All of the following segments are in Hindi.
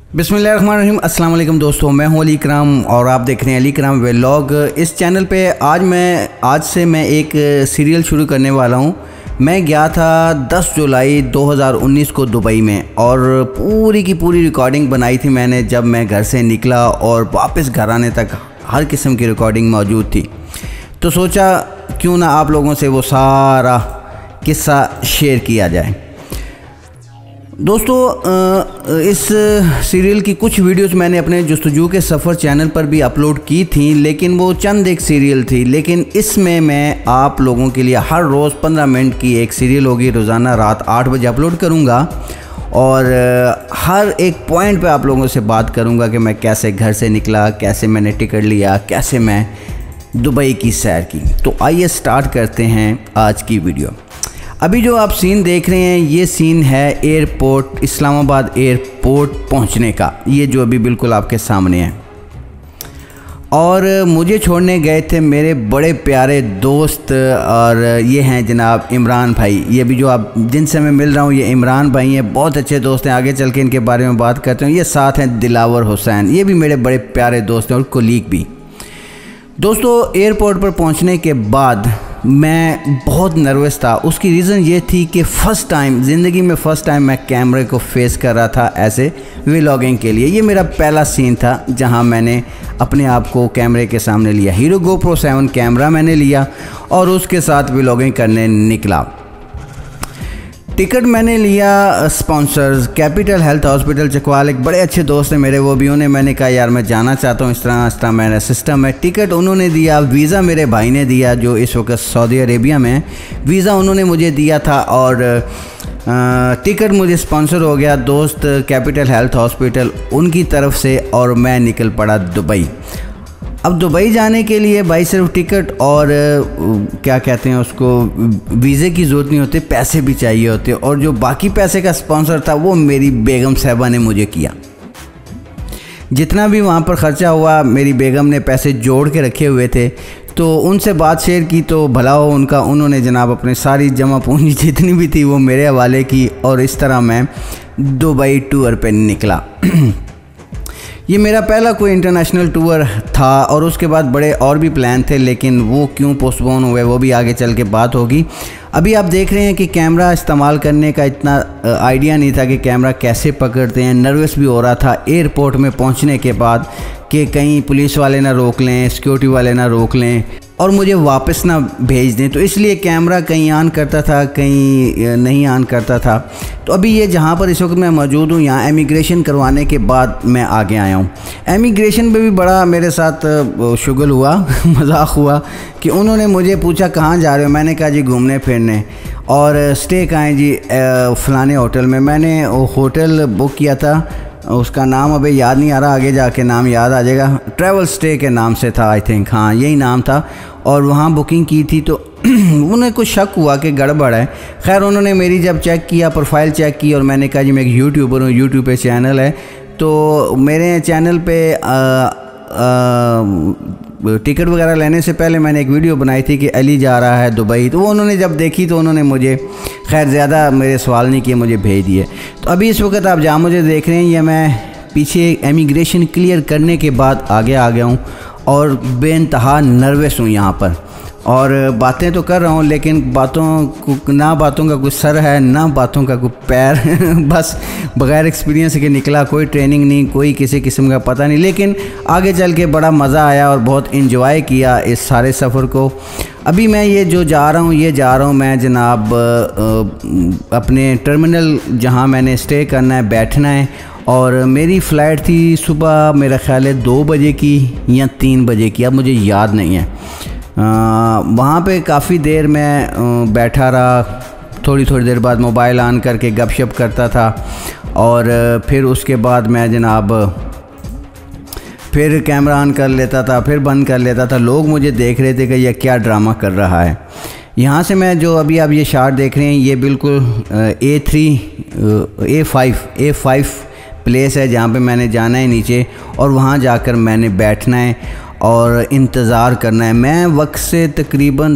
बिस्मिल्लाहिर्रहमानिर्रहीम। अस्सलाम वालेकुम दोस्तों, मैं हूं अली इकराम और आप देख रहे हैं अली इकराम व्लॉग। इस चैनल पे आज से मैं एक सीरियल शुरू करने वाला हूं। मैं गया था 10 जुलाई 2019 को दुबई में और पूरी की पूरी रिकॉर्डिंग बनाई थी मैंने। जब मैं घर से निकला और वापस घर आने तक हर किस्म की रिकॉर्डिंग मौजूद थी, तो सोचा क्यों ना आप लोगों से वो सारा किस्सा शेयर किया जाए। दोस्तों, इस सीरियल की कुछ वीडियोस मैंने अपने जस्तजू के सफ़र चैनल पर भी अपलोड की थी, लेकिन वो चंद एक सीरियल थी। लेकिन इसमें मैं आप लोगों के लिए हर रोज़ 15 मिनट की एक सीरियल होगी, रोज़ाना रात 8 बजे अपलोड करूँगा और हर एक पॉइंट पे आप लोगों से बात करूँगा कि मैं कैसे घर से निकला, कैसे मैंने टिकट लिया, कैसे मैं दुबई की सैर की। तो आइए स्टार्ट करते हैं आज की वीडियो। अभी जो आप सीन देख रहे हैं, ये सीन है एयरपोर्ट, इस्लामाबाद एयरपोर्ट पहुंचने का। ये जो अभी बिल्कुल आपके सामने है। और मुझे छोड़ने गए थे मेरे बड़े प्यारे दोस्त, और ये हैं जनाब इमरान भाई। ये भी जो आप जिनसे मैं मिल रहा हूँ, ये इमरान भाई हैं, बहुत अच्छे दोस्त हैं। आगे चल के इनके बारे में बात करते हैं। ये साथ हैं दिलावर हुसैन, ये भी मेरे बड़े प्यारे दोस्त हैं और कोलीग भी। दोस्तों, एयरपोर्ट पर पहुँचने के बाद मैं बहुत नर्वस था। उसकी रीज़न ये थी कि फ़र्स्ट टाइम ज़िंदगी में मैं कैमरे को फेस कर रहा था ऐसे व्लॉगिंग के लिए। ये मेरा पहला सीन था जहां मैंने अपने आप को कैमरे के सामने लिया। हीरो GoPro 7 कैमरा मैंने लिया और उसके साथ व्लॉगिंग करने निकला। टिकट मैंने लिया sponsors Capital Health Hospital Chakwal, एक बड़े अच्छे दोस्त हैं मेरे, वो भी। उन्हें मैंने कहा यार मैं जाना चाहता हूँ, इस तरह मेरा सिस्टम है। टिकट उन्होंने दिया, वीज़ा मेरे भाई ने दिया जो इस वक्त सऊदी अरेबिया में है। वीज़ा उन्होंने मुझे दिया था और टिकट मुझे स्पॉन्सर हो गया दोस्त कैपिटल हेल्थ हॉस्पिटल उनकी तरफ से, और मैं निकल पड़ा दुबई। अब दुबई जाने के लिए भाई सिर्फ टिकट और क्या कहते हैं उसको, वीज़े की ज़रूरत नहीं होती, पैसे भी चाहिए होते। और जो बाकी पैसे का स्पॉन्सर था वो मेरी बेगम साहबा ने मुझे किया। जितना भी वहाँ पर ख़र्चा हुआ, मेरी बेगम ने पैसे जोड़ के रखे हुए थे। तो उनसे बात शेयर की तो भला हो उनका, उन्होंने जनाब अपने सारी जमा पूंजी जितनी भी थी वो मेरे हवाले की, और इस तरह मैं दुबई टूर पे निकला। ये मेरा पहला कोई इंटरनेशनल टूर था और उसके बाद बड़े और भी प्लान थे, लेकिन वो क्यों पोस्टपोन हुए वो भी आगे चल के बात होगी। अभी आप देख रहे हैं कि कैमरा इस्तेमाल करने का इतना आइडिया नहीं था कि कैमरा कैसे पकड़ते हैं। नर्वस भी हो रहा था एयरपोर्ट में पहुंचने के बाद कि कहीं पुलिस वाले ना रोक लें, सिक्योरिटी वाले ना रोक लें और मुझे वापस ना भेज दें। तो इसलिए कैमरा कहीं ऑन करता था, कहीं नहीं ऑन करता था। तो अभी ये जहाँ पर इस वक्त मैं मौजूद हूँ, यहाँ एमिग्रेशन करवाने के बाद मैं आगे आया हूँ। एमिग्रेशन में भी बड़ा मेरे साथ शुगल हुआ मजाक हुआ कि उन्होंने मुझे पूछा कहाँ जा रहे हो। मैंने कहा जी घूमने फिरने, और स्टे कहाँ है जी, फ़लाने होटल में। मैंने होटल बुक किया था, उसका नाम अबे याद नहीं आ रहा, आगे जाके नाम याद आ जाएगा। ट्रैवल स्टे के नाम से था आई थिंक, हाँ यही नाम था। और वहाँ बुकिंग की थी तो उन्हें कुछ शक हुआ कि गड़बड़ है। खैर उन्होंने मेरी जब चेक किया, प्रोफाइल चेक की, और मैंने कहा जी मैं एक यूट्यूबर हूँ, यूट्यूब पे चैनल है, तो मेरे चैनल पे टिकट वगैरह लेने से पहले मैंने एक वीडियो बनाई थी कि अली जा रहा है दुबई। तो वो उन्होंने जब देखी तो उन्होंने मुझे खैर ज़्यादा मेरे सवाल नहीं किए, मुझे भेज दिए। तो अभी इस वक्त आप जहाँ मुझे देख रहे हैं, ये मैं पीछे एमिग्रेशन क्लियर करने के बाद आगे आ गया हूँ और बेइंतहा नर्वस हूँ यहाँ पर। और बातें तो कर रहा हूँ, लेकिन बातों का कुछ सर है ना बातों का कुछ पैर बस बग़ैर एक्सपीरियंस के निकला, कोई ट्रेनिंग नहीं, कोई किसी किस्म का पता नहीं। लेकिन आगे चल के बड़ा मज़ा आया और बहुत इंजॉय किया इस सारे सफ़र को। अभी मैं ये जो जा रहा हूँ मैं जनाब अपने टर्मिनल जहाँ मैंने स्टे करना है, बैठना है। और मेरी फ़्लाइट थी सुबह मेरा ख़्याल है 2 बजे की या 3 बजे की, अब मुझे याद नहीं है। वहाँ पे काफ़ी देर मैं बैठा रहा, थोड़ी देर बाद मोबाइल ऑन करके गपशप करता था, और फिर उसके बाद मैं जनाब फिर कैमरा ऑन कर लेता था, फिर बंद कर लेता था। लोग मुझे देख रहे थे कि यह क्या ड्रामा कर रहा है। यहाँ से मैं जो अभी आप ये शॉट देख रहे हैं, ये बिल्कुल A5 प्लेस है जहाँ पे मैंने जाना है नीचे, और वहाँ जाकर मैंने बैठना है और इंतज़ार करना है। मैं वक्त से तकरीबन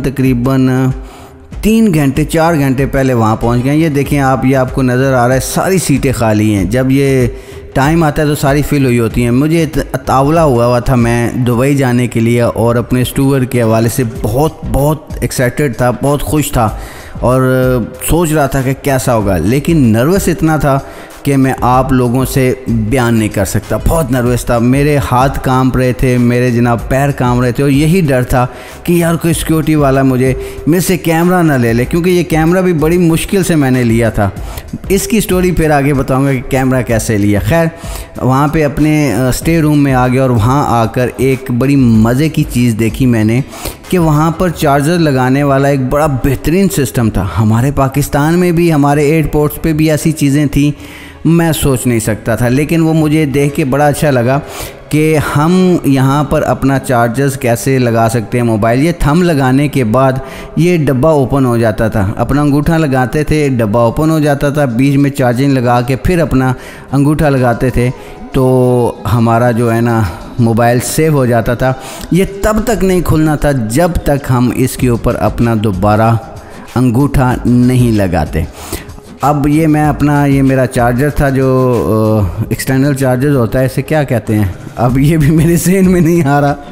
3 घंटे 4 घंटे पहले वहाँ पहुँच गए। ये देखें आप, ये आपको नज़र आ रहा है सारी सीटें खाली हैं। जब ये टाइम आता है तो सारी फिल हुई होती हैं। मुझे तावला हुआ था मैं दुबई जाने के लिए और अपने स्टूवर के हवाले से बहुत एक्साइटेड था, बहुत खुश था और सोच रहा था कि कैसा होगा, लेकिन नर्वस इतना था कि मैं आप लोगों से बयान नहीं कर सकता। बहुत नर्वस था, मेरे हाथ कांप रहे थे, मेरे जनाब पैर कांप रहे थे और यही डर था कि यार कोई सिक्योरिटी वाला मुझे मेरे से कैमरा ना ले ले, क्योंकि ये कैमरा भी बड़ी मुश्किल से मैंने लिया था। इसकी स्टोरी फिर आगे बताऊंगा कि कैमरा कैसे लिया। खैर वहाँ पे अपने स्टे रूम में आ गया और वहाँ आकर एक बड़ी मज़े की चीज़ देखी मैंने कि वहाँ पर चार्जर लगाने वाला एक बड़ा बेहतरीन सिस्टम था। हमारे पाकिस्तान में भी हमारे एयरपोर्ट्स पे भी ऐसी चीज़ें थी, मैं सोच नहीं सकता था, लेकिन वो मुझे देख के बड़ा अच्छा लगा कि हम यहाँ पर अपना चार्जर्स कैसे लगा सकते हैं मोबाइल। ये थंब लगाने के बाद ये डब्बा ओपन हो जाता था, अपना अंगूठा लगाते थे, डब्बा ओपन हो जाता था, बीच में चार्जिंग लगा के फिर अपना अंगूठा लगाते थे तो हमारा जो है ना मोबाइल सेव हो जाता था। ये तब तक नहीं खुलना था जब तक हम इसके ऊपर अपना दोबारा अंगूठा नहीं लगाते। अब ये मैं अपना, ये मेरा चार्जर था जो एक्सटर्नल चार्जर होता है, इसे क्या कहते हैं, अब ये भी मेरे ज़हन में नहीं आ रहा।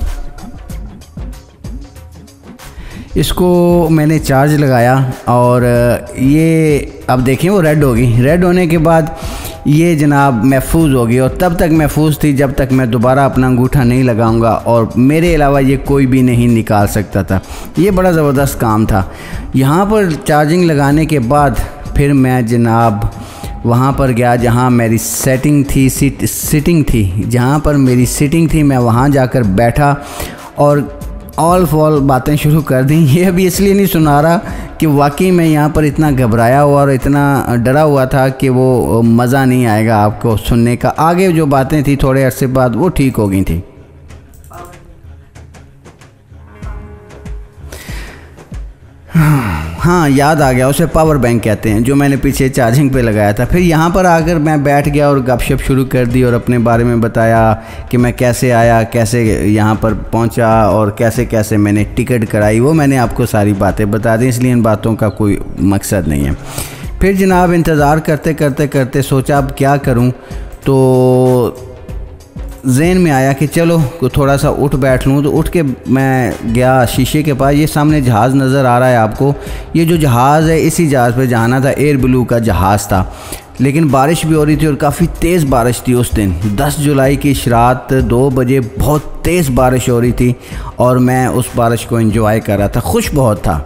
इसको मैंने चार्ज लगाया और ये अब देखें वो रेड होगी। रेड होने के बाद ये जनाब महफूज होगी और तब तक महफूज थी जब तक मैं दोबारा अपना अंगूठा नहीं लगाऊंगा और मेरे अलावा ये कोई भी नहीं निकाल सकता था। ये बड़ा ज़बरदस्त काम था। यहाँ पर चार्जिंग लगाने के बाद फिर मैं जनाब वहाँ पर गया जहाँ मेरी सिटिंग थी, जहाँ पर मेरी सिटिंग थी, मैं वहाँ जाकर बैठा और ऑल फॉल बातें शुरू कर दी। ये अभी इसलिए नहीं सुना रहा कि वाकई मैं यहाँ पर इतना घबराया हुआ और इतना डरा हुआ था कि वो मज़ा नहीं आएगा आपको सुनने का। आगे जो बातें थी थोड़े अरसे बाद वो ठीक हो गई थी। हाँ याद आ गया, उसे पावर बैंक कहते हैं, जो मैंने पीछे चार्जिंग पे लगाया था। फिर यहाँ पर आकर मैं बैठ गया और गपशप शुरू कर दी और अपने बारे में बताया कि मैं कैसे आया, कैसे यहाँ पर पहुँचा और कैसे कैसे मैंने टिकट कराई। वो मैंने आपको सारी बातें बता दी, इसलिए इन बातों का कोई मकसद नहीं है। फिर जनाब इंतज़ार करते करते करते सोचा अब क्या करूँ, तो ज़हन में आया कि चलो थोड़ा सा उठ बैठ लूँ। तो उठ के मैं गया शीशे के पास। ये सामने जहाज़ नज़र आ रहा है आपको, ये जो जहाज़ है इसी जहाज़ पे जाना था, एयर ब्लू का जहाज़ था। लेकिन बारिश भी हो रही थी और काफ़ी तेज़ बारिश थी उस दिन 10 जुलाई की रात 2 बजे बहुत तेज़ बारिश हो रही थी और मैं उस बारिश को एंजॉय कर रहा था, खुश बहुत था।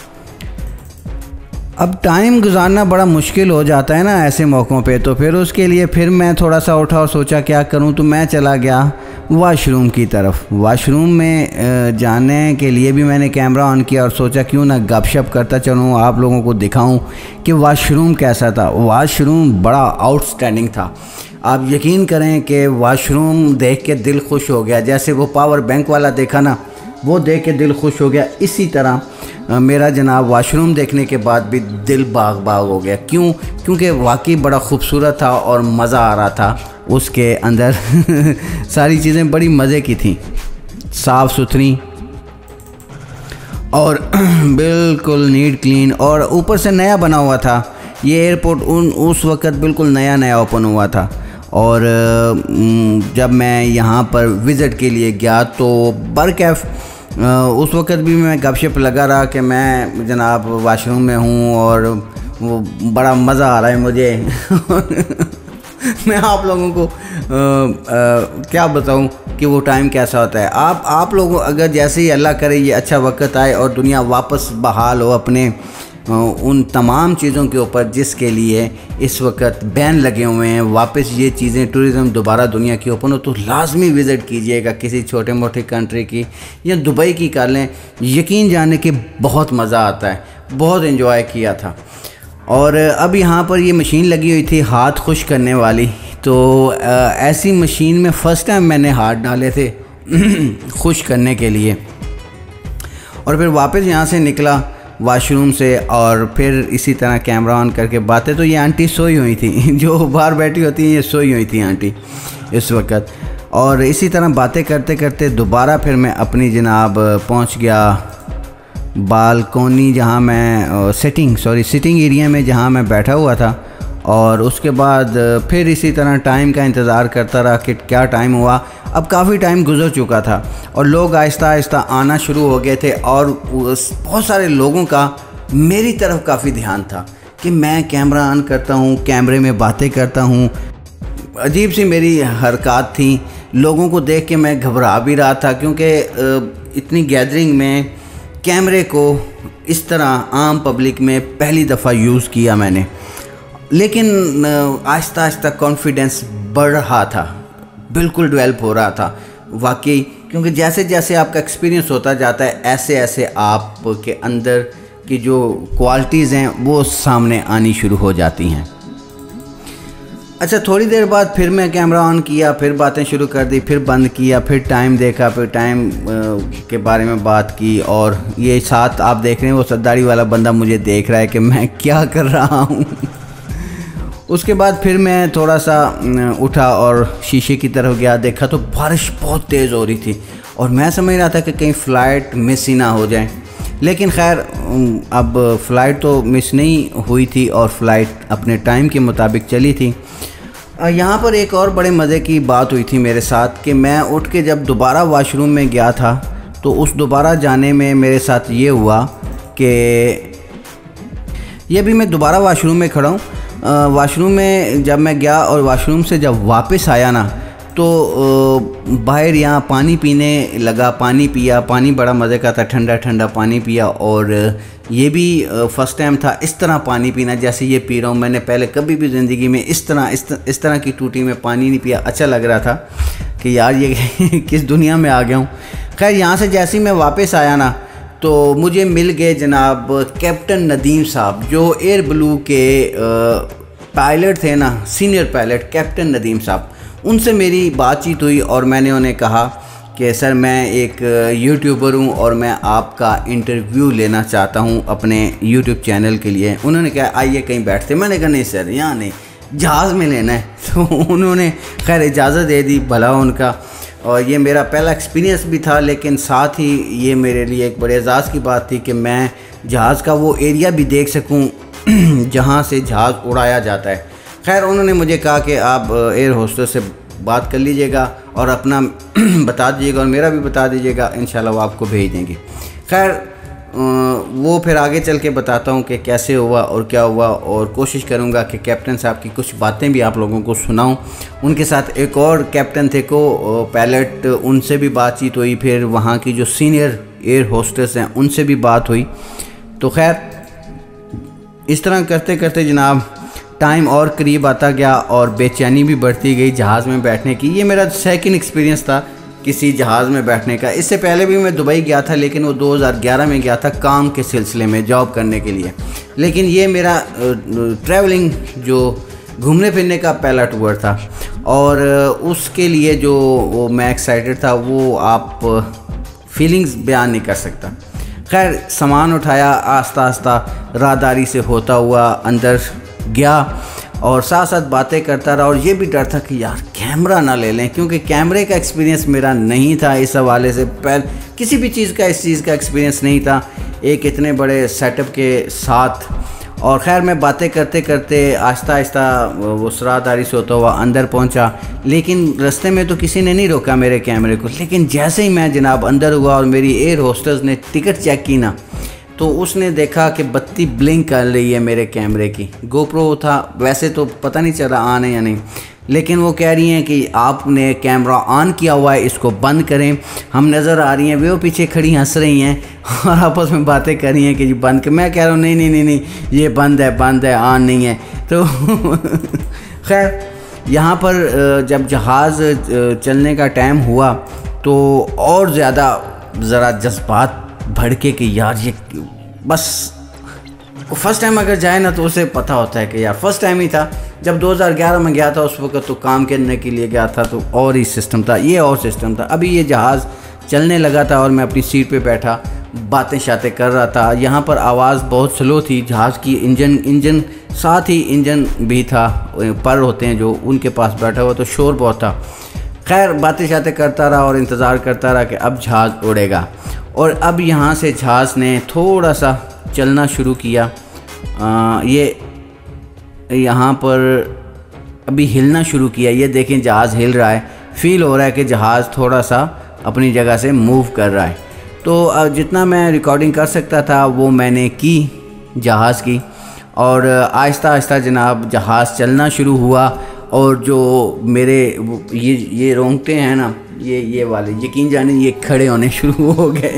अब टाइम गुजारना बड़ा मुश्किल हो जाता है ना ऐसे मौक़ों पे, तो फिर उसके लिए फिर मैं थोड़ा सा उठा और सोचा क्या करूं, तो मैं चला गया वाशरूम की तरफ। वाशरूम में जाने के लिए भी मैंने कैमरा ऑन किया और सोचा क्यों ना गपशप करता चलूं, आप लोगों को दिखाऊं कि वाशरूम कैसा था। वाशरूम बड़ा आउटस्टैंडिंग था। आप यकीन करें कि वाशरूम देख के दिल खुश हो गया। जैसे वो पावर बैंक वाला देखा ना, वो देख के दिल खुश हो गया, इसी तरह मेरा जनाब वाशरूम देखने के बाद भी दिल बाग बाग हो गया। क्यों? क्योंकि वाकई बड़ा खूबसूरत था और मज़ा आ रहा था उसके अंदर। सारी चीज़ें बड़ी मज़े की थी, साफ़ सुथरी और बिल्कुल नीट क्लीन, और ऊपर से नया बना हुआ था। ये एयरपोर्ट उस वक़्त बिल्कुल नया ओपन हुआ था। और जब मैं यहाँ पर विज़िट के लिए गया तो बरकैफ उस वक़्त भी मैं गपशप लगा रहा कि मैं जनाब वाशरूम में हूँ और वो बड़ा मज़ा आ रहा है मुझे। मैं आप लोगों को क्या बताऊँ कि वो टाइम कैसा होता है। आप लोगों अगर जैसे ही अल्लाह करे ये अच्छा वक्त आए और दुनिया वापस बहाल हो अपने उन तमाम चीज़ों के ऊपर जिसके लिए इस वक्त बैन लगे हुए हैं, वापस ये चीज़ें टूरिज़म दोबारा दुनिया की ओपन हो, तो लाजमी विज़िट कीजिएगा किसी छोटे मोटे कंट्री की या दुबई की कर लें। यकीन जाने के बहुत मज़ा आता है, बहुत एंजॉय किया था। और अब यहाँ पर ये मशीन लगी हुई थी हाथ खुश करने वाली, तो ऐसी मशीन में फ़र्स्ट टाइम मैंने हाथ डाले थे खुश करने के लिए। और फिर वापस यहाँ से निकला वाशरूम से और फिर इसी तरह कैमरा ऑन करके बातें। तो ये आंटी सोई हुई थी, जो बाहर बैठी होती हैं, ये सोई हुई थी आंटी इस वक्त। और इसी तरह बातें करते करते दोबारा फिर मैं अपनी जनाब पहुंच गया बालकोनी, जहां मैं सिटिंग एरिया में जहां मैं बैठा हुआ था, और उसके बाद फिर इसी तरह टाइम का इंतज़ार करता रहा कि क्या टाइम हुआ। अब काफ़ी टाइम गुजर चुका था और लोग आहिस्ता आहिस्ता आना शुरू हो गए थे और बहुत सारे लोगों का मेरी तरफ काफ़ी ध्यान था कि मैं कैमरा ऑन करता हूँ, कैमरे में बातें करता हूँ। अजीब सी मेरी हरकत थी। लोगों को देख के मैं घबरा भी रहा था क्योंकि इतनी गैदरिंग में कैमरे को इस तरह आम पब्लिक में पहली दफ़ा यूज़ किया मैंने। लेकिन आहिस्ता आहिस्ता कॉन्फिडेंस बढ़ रहा था, बिल्कुल डेवलप हो रहा था वाकई, क्योंकि जैसे जैसे आपका एक्सपीरियंस होता जाता है ऐसे ऐसे आपके अंदर की जो क्वालिटीज़ हैं वो सामने आनी शुरू हो जाती हैं। अच्छा, थोड़ी देर बाद फिर मैं कैमरा ऑन किया, फिर बातें शुरू कर दी, फिर बंद किया, फिर टाइम देखा, फिर टाइम के बारे में बात की। और ये साथ आप देख रहे हैं वो सरदारी वाला बंदा मुझे देख रहा है कि मैं क्या कर रहा हूँ। उसके बाद फिर मैं थोड़ा सा उठा और शीशे की तरफ गया, देखा तो बारिश बहुत तेज़ हो रही थी और मैं समझ रहा था कि कहीं फ़्लाइट मिस ही ना हो जाए। लेकिन खैर अब फ़्लाइट तो मिस नहीं हुई थी और फ़्लाइट अपने टाइम के मुताबिक चली थी। यहाँ पर एक और बड़े मज़े की बात हुई थी मेरे साथ कि मैं उठ के जब दोबारा वॉशरूम में गया था तो उस दोबारा जाने में मेरे साथ ये हुआ कि ये भी मैं दोबारा वॉशरूम में खड़ा हूँ। वॉशरूम में जब मैं गया और वॉशरूम से जब वापस आया ना तो बाहर यहाँ पानी पीने लगा, पानी पिया, पानी बड़ा मज़े का था, ठंडा ठंडा पानी पिया। और ये भी फ़र्स्ट टाइम था इस तरह पानी पीना जैसे ये पी रहा हूँ। मैंने पहले कभी भी ज़िंदगी में इस तरह की टूटी में पानी नहीं पिया। अच्छा लग रहा था कि यार ये किस दुनिया में आ गया हूँ। खैर यहाँ से जैसे ही मैं वापस आया ना तो मुझे मिल गए जनाब कैप्टन नदीम साहब, जो एयर ब्लू के पायलट थे ना, सीनियर पायलट कैप्टन नदीम साहब। उनसे मेरी बातचीत हुई और मैंने उन्हें कहा कि सर मैं एक यूट्यूबर हूँ और मैं आपका इंटरव्यू लेना चाहता हूँ अपने यूट्यूब चैनल के लिए। उन्होंने कहा आइए कहीं बैठते। मैंने कहा नहीं सर यहाँ नहीं, जहाज़ में लेना है। तो उन्होंने खैर इजाज़त दे दी, भला उनका। और ये मेरा पहला एक्सपीरियंस भी था, लेकिन साथ ही ये मेरे लिए एक बड़े एजाज़ की बात थी कि मैं जहाज़ का वो एरिया भी देख सकूँ जहाँ से जहाज़ उड़ाया जाता है। खैर उन्होंने मुझे कहा कि आप एयर होस्टेस से बात कर लीजिएगा और अपना बता दीजिएगा और मेरा भी बता दीजिएगा, इंशाल्लाह वो आपको भेज देंगे। खैर वो फिर आगे चल के बताता हूँ कि कैसे हुआ और क्या हुआ, और कोशिश करूँगा कि कैप्टन साहब की कुछ बातें भी आप लोगों को सुनाऊँ। उनके साथ एक और कैप्टन थे को पायलट, उनसे भी बातचीत हुई। फिर वहाँ की जो सीनियर एयर होस्टेस हैं उनसे भी बात हुई। तो खैर इस तरह करते करते जनाब टाइम और करीब आता गया और बेचैनी भी बढ़ती गई जहाज़ में बैठने की। ये मेरा सेकंड एक्सपीरियंस था किसी जहाज़ में बैठने का। इससे पहले भी मैं दुबई गया था, लेकिन वो 2011 में गया था काम के सिलसिले में, जॉब करने के लिए। लेकिन ये मेरा ट्रैवलिंग जो घूमने फिरने का पहला टूर था और उसके लिए जो वो मैं एक्साइटेड था वो आप फीलिंग्स बयान नहीं कर सकता। खैर सामान उठाया, आस्ता आस्ता राहदारी से होता हुआ अंदर गया और साथ साथ बातें करता रहा। और ये भी डर था कि यार कैमरा ना ले लें, क्योंकि कैमरे का एक्सपीरियंस मेरा नहीं था इस हवाले से। पहले किसी भी चीज़ का इस चीज़ का एक्सपीरियंस नहीं था एक इतने बड़े सेटअप के साथ। और ख़ैर मैं बातें करते करते आहिस्ता आहिस्ता वो राहदारी से होता हुआ अंदर पहुंचा। लेकिन रास्ते में तो किसी ने नहीं रोका मेरे कैमरे को। लेकिन जैसे ही मैं जनाब अंदर हुआ और मेरी एयर होस्टेस ने टिकट चेक की ना, तो उसने देखा कि बत्ती ब्लिंक कर रही है मेरे कैमरे की। गोप्रो था, वैसे तो पता नहीं चला ऑन है या नहीं, लेकिन वो कह रही हैं कि आपने कैमरा ऑन किया हुआ है, इसको बंद करें। हम नज़र आ रही हैं, वो पीछे खड़ी हंस रही हैं और आपस में बातें कर रही हैं कि जी बंद कर। मैं कह रहा हूँ नहीं नहीं नहीं नहीं, ये बंद है, ऑन नहीं है। तो खैर यहाँ पर जब जहाज़ चलने का टाइम हुआ तो और ज़्यादा ज़रा जज्बात भड़के कि यार ये बस फर्स्ट टाइम अगर जाए ना तो उसे पता होता है कि यार फर्स्ट टाइम ही था। जब 2011 में गया था उस वक्त तो काम करने के लिए गया था, तो और ही सिस्टम था, ये और सिस्टम था। अभी ये जहाज़ चलने लगा था और मैं अपनी सीट पे बैठा बातें शातें कर रहा था। यहाँ पर आवाज़ बहुत स्लो थी जहाज़ की। इंजन साथ ही इंजन भी था, पर होते हैं जो, उनके पास बैठा हुआ, तो शोर बहुत था। खैर बातें शातें करता रहा और इंतज़ार करता रहा कि अब जहाज़ उड़ेगा। और अब यहाँ से जहाज़ ने थोड़ा सा चलना शुरू किया। ये यहाँ पर अभी हिलना शुरू किया। ये देखें जहाज़ हिल रहा है, फील हो रहा है कि जहाज़ थोड़ा सा अपनी जगह से मूव कर रहा है। तो जितना मैं रिकॉर्डिंग कर सकता था वो मैंने की जहाज़ की, और आहिस्ता आहिस्ता जनाब जहाज़ चलना शुरू हुआ। और जो मेरे ये रोंगटे हैं ना, ये वाले, यकीन जाने ये खड़े होने शुरू हो गए।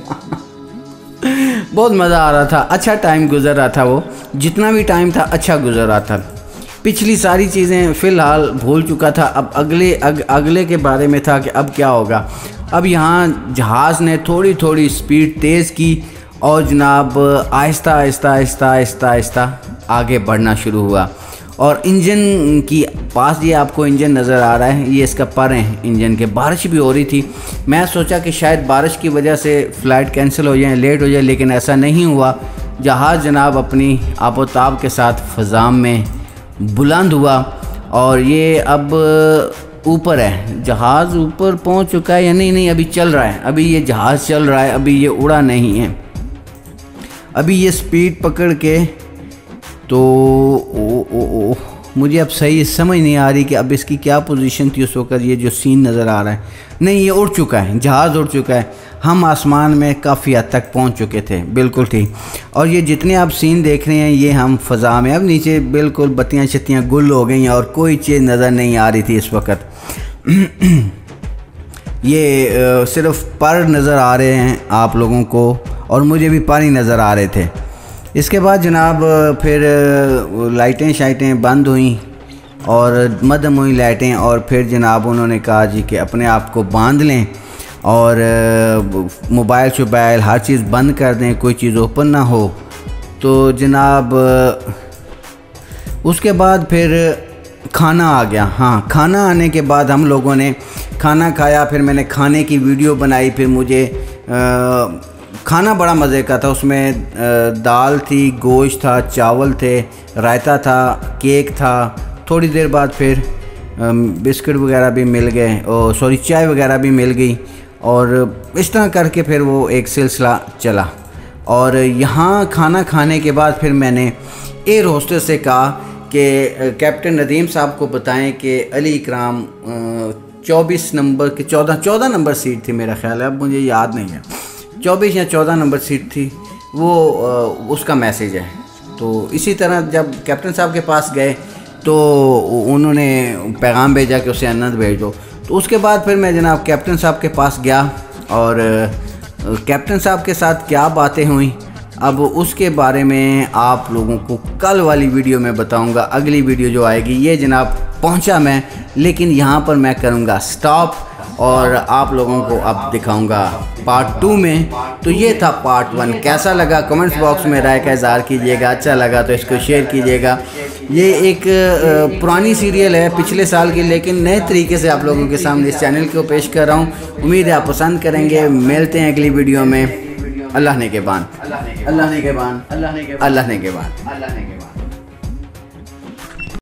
बहुत मज़ा आ रहा था, अच्छा टाइम गुज़र रहा था। वो जितना भी टाइम था अच्छा गुज़र रहा था। पिछली सारी चीज़ें फ़िलहाल भूल चुका था। अब अगले के बारे में था कि अब क्या होगा। अब यहाँ जहाज़ ने थोड़ी थोड़ी स्पीड तेज़ की और जनाब आहिस्ता आहिस्ता आहिस्ता आहिस्ता आहिस्ता आगे बढ़ना शुरू हुआ। और इंजन की पास ये आपको इंजन नज़र आ रहा है, ये इसका पर है इंजन के। बारिश भी हो रही थी, मैं सोचा कि शायद बारिश की वजह से फ़्लाइट कैंसिल हो जाए, लेट हो जाए, लेकिन ऐसा नहीं हुआ। जहाज़ जनाब अपनी आबोताब के साथ फ़ज़ा में बुलंद हुआ और ये अब ऊपर है। जहाज़ ऊपर पहुंच चुका है या नहीं, अभी चल रहा है। अभी ये जहाज़ चल रहा है, अभी ये उड़ा नहीं है। अभी ये स्पीड पकड़ के तो मुझे अब सही समझ नहीं आ रही कि अब इसकी क्या पोजीशन थी उस वक़्त। ये जो सीन नज़र आ रहा है, नहीं, ये उड़ चुका है, जहाज़ उड़ चुका है। हम आसमान में काफ़ी हद तक पहुंच चुके थे, बिल्कुल ठीक। और ये जितने आप सीन देख रहे हैं ये हम फ़ज़ा में, अब नीचे बिल्कुल बत्तियाँ शत्तियाँ गुल हो गई हैं और कोई चीज़ नज़र नहीं आ रही थी इस वक्त। ये सिर्फ पर नज़र आ रहे हैं आप लोगों को, और मुझे भी पानी नज़र आ रहे थे। इसके बाद जनाब फिर लाइटें शाइटें बंद हुई और मदम हुई लाइटें, और फिर जनाब उन्होंने कहा जी कि अपने आप को बांध लें और मोबाइल शोबाइल हर चीज़ बंद कर दें, कोई चीज़ ओपन ना हो। तो जनाब उसके बाद फिर खाना आ गया। हाँ, खाना आने के बाद हम लोगों ने खाना खाया, फिर मैंने खाने की वीडियो बनाई। फिर मुझे खाना बड़ा मज़े का था, उसमें दाल थी, गोश्त था, चावल थे, रायता था, केक था। थोड़ी देर बाद फिर बिस्किट वगैरह भी मिल गए, और सॉरी चाय वगैरह भी मिल गई, और इस तरह करके फिर वो एक सिलसिला चला। और यहाँ खाना खाने के बाद फिर मैंने एयर होस्टेस से कहा कि कैप्टन नदीम साहब को बताएं कि अली इकराम 24 नंबर की 14 नंबर सीट थी मेरा ख्याल है, अब मुझे याद नहीं है, 24 या 14 नंबर सीट थी वो, उसका मैसेज है। तो इसी तरह जब कैप्टन साहब के पास गए तो उन्होंने पैगाम भेजा कि उसे अन्नत भेज दो। तो उसके बाद फिर मैं जनाब कैप्टन साहब के पास गया, और कैप्टन साहब के साथ क्या बातें हुई अब उसके बारे में आप लोगों को कल वाली वीडियो में बताऊंगा। अगली वीडियो जो आएगी, ये जनाब पहुंचा मैं, लेकिन यहाँ पर मैं करूँगा स्टॉप और आप लोगों को अब दिखाऊंगा पार्ट 2 में। तो ये था पार्ट 1। कैसा लगा कमेंट्स बॉक्स में राय का इज़हार कीजिएगा, अच्छा लगा तो इसको शेयर कीजिएगा। ये एक पुरानी सीरियल है पिछले साल की, लेकिन नए तरीके से आप लोगों के सामने इस चैनल को पेश कर रहा हूँ। उम्मीद है आप पसंद करेंगे। मिलते हैं अगली वीडियो में। अल्लाह ने के बान, अल्लाह ने के बान, अल्लाह ने के बान, अल्लाह ने के बान।